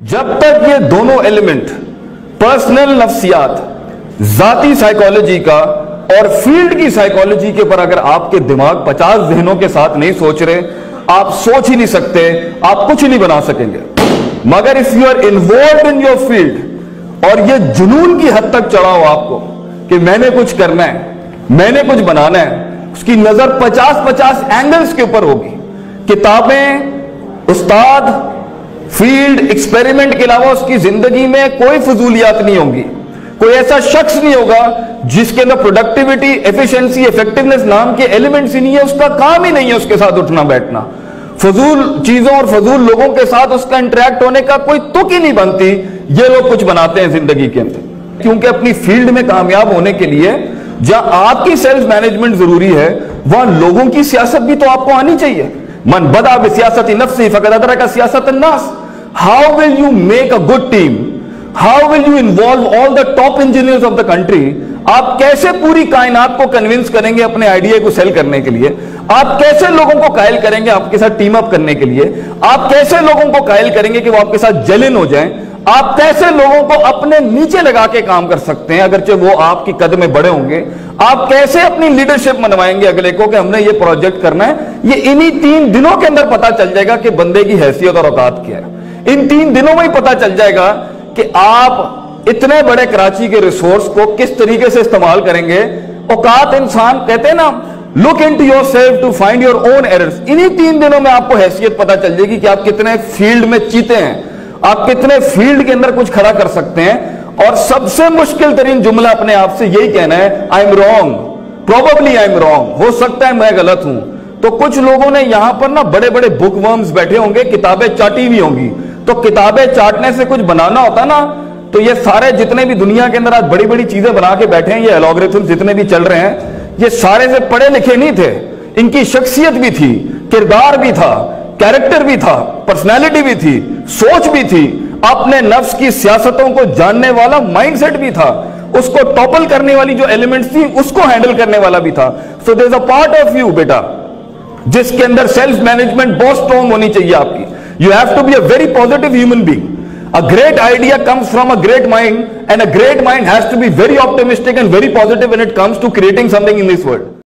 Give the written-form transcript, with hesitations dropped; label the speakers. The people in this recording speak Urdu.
Speaker 1: جب تک یہ دونوں ایلیمنٹ پرسنل نفسیات، ذاتی سائیکالوجی کا اور فیلڈ کی سائیکالوجی کے پر اگر آپ کے دماغ 50 ذہنوں کے ساتھ نہیں سوچ رہے، آپ سوچ ہی نہیں سکتے، آپ کچھ نہیں بنا سکیں گے۔ مگر if you are involved in your field اور یہ جنون کی حد تک چڑھا ہو آپ کو کہ میں نے کچھ کرنا ہے، میں نے کچھ بنانا ہے، اس کی نظر 50 اینگلز کے اوپر ہوگی۔ کتابیں، استاد، فیلڈ، ایکسپیریمنٹ کے علاوہ اس کی زندگی میں کوئی فضولیات نہیں ہوں گی۔ کوئی ایسا شخص نہیں ہوگا جس کے اندر پروڈکٹیوٹی، ایفیشنسی، ایفیکٹونیس نام کے ایلیمنٹس ہی نہیں ہے، اس کا کام ہی نہیں ہے اس کے ساتھ اٹھنا بیٹھنا۔ فضول چیزوں اور فضول لوگوں کے ساتھ اس کا انٹریکٹ ہونے کا کوئی تک ہی نہیں بنتی۔ یہ لوگ کچھ بناتے ہیں زندگی کے اندر، کیونکہ اپنی فیلڈ میں کامیاب ہونے کے لیے جہاں آپ کی سیلف مینجمنٹ ضروری ہے، وہاں لوگوں کی سیاست بھی تو آپ کو آنی چاہیے۔ من بدأ بسیاست نفسی فقد ادرک سیاست الناس۔ How will you make a good team? How will you involve all the top engineers of the country? آپ کیسے پوری کائنات کو کنونس کریں گے اپنے آئیڈیا کو سیل کرنے کے لیے؟ آپ کیسے لوگوں کو قائل کریں گے آپ کے ساتھ ٹیم اپ کرنے کے لیے؟ آپ کیسے لوگوں کو قائل کریں گے کہ وہ آپ کے ساتھ جلن ہو جائیں؟ آپ کیسے لوگوں کو اپنے نیچے لگا کے کام کر سکتے ہیں اگرچہ وہ آپ کی قد میں بڑے ہوں گے؟ آپ کیسے اپنی لیڈرشپ منوائیں گے اگلے کو کہ ہم نے یہ پروجیکٹ کرنا ہے؟ یہ انہی 3 دنوں کے اندر پتا چل جائے گا کہ بندے کی حیثیت اور اوقات کیا ہے۔ ان 3 دنوں میں ہی پتا چل جائے گا کہ آپ اتنے بڑے کراچی کے ریسورس کو کس طریقے سے استعمال کریں گے۔ اوقات انسان کہتے ہیں نا، look into yourself to find your own errors۔ انہی 3 دنوں میں آپ کو حیثیت پتا چل جائے گی کہ آپ کتنے فیلڈ میں چیتے ہیں، آپ کتنے فیلڈ کے اندر کچھ کھڑا کر سکتے ہیں۔ اور سب سے مشکل ترین جملہ اپنے آپ سے یہی کہنا ہے، I am wrong, probably I am wrong، ہو سکتا ہے میں غلط ہوں۔ تو کچھ لوگوں نے یہاں پر نا بڑے بڑے بک ورمز بیٹھے ہوں گے، کتابیں چاٹی ہوئی ہوں گی۔ تو کتابیں چاٹنے سے کچھ بنانا ہوتا نا، تو یہ سارے جتنے بھی دنیا کے اندر آج بڑی بڑی چیزیں بنا کے بیٹھے ہیں، یہ الگورتھم جتنے بھی چل رہے ہیں، یہ سارے سے پڑھے لکھے نہیں تھے۔ ان کی شخصیت بھی تھی، کردار بھی تھا، کیریکٹر بھی تھا، پرسنالٹی بھی تھی، سوچ بھی تھی، اپنے نفس کی سیاستوں کو جاننے والا مائنڈ سیٹ بھی تھا، اس کو ٹاپل کرنے والی جو ایلیمنٹس تھی اس کو ہینڈل کرنے والا بھی تھا۔ So there is a part of you بیٹا جس کے اندر سیلف مینجمنٹ بہت اسٹرانگ ہونی چاہیے آپ کی۔ You have to be a very positive human being. A great idea comes from a great mind, and a great mind has to be very optimistic and very positive when it comes to creating something in this world.